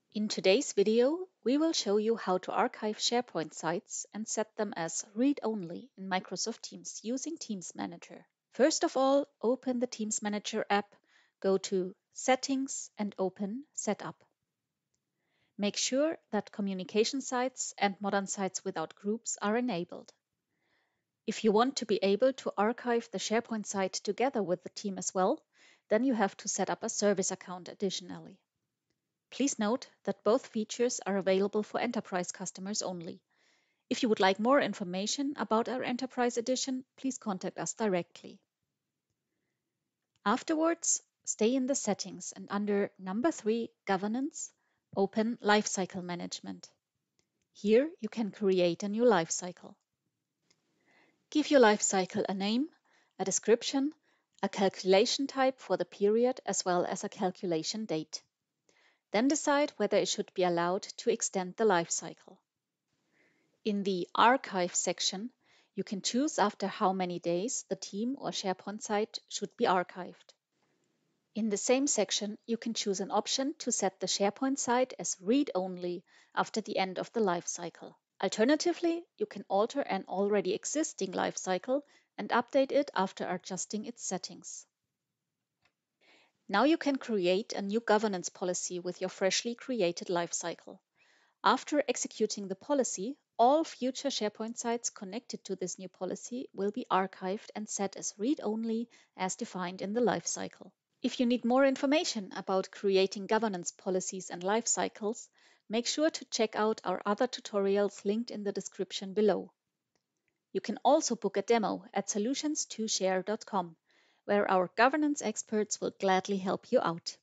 In today's video, we will show you how to archive SharePoint sites and set them as read-only in Microsoft Teams using Teams Manager. First of all, open the Teams Manager app, go to Settings and open Setup. Make sure that communication sites and modern sites without groups are enabled. If you want to be able to archive the SharePoint site together with the team as well, then you have to set up a service account additionally. Please note that both features are available for enterprise customers only. If you would like more information about our Enterprise Edition, please contact us directly. Afterwards, stay in the settings and under number 3, Governance, open Lifecycle Management. Here you can create a new lifecycle. Give your lifecycle a name, a description, a calculation type for the period as well as a calculation date. Then decide whether it should be allowed to extend the lifecycle. In the Archive section, you can choose after how many days the team or SharePoint site should be archived. In the same section, you can choose an option to set the SharePoint site as read-only after the end of the lifecycle. Alternatively, you can alter an already existing lifecycle and update it after adjusting its settings. Now you can create a new governance policy with your freshly created lifecycle. After executing the policy, all future SharePoint sites connected to this new policy will be archived and set as read-only as defined in the lifecycle. If you need more information about creating governance policies and lifecycles, make sure to check out our other tutorials linked in the description below. You can also book a demo at solutions2share.com, where our governance experts will gladly help you out.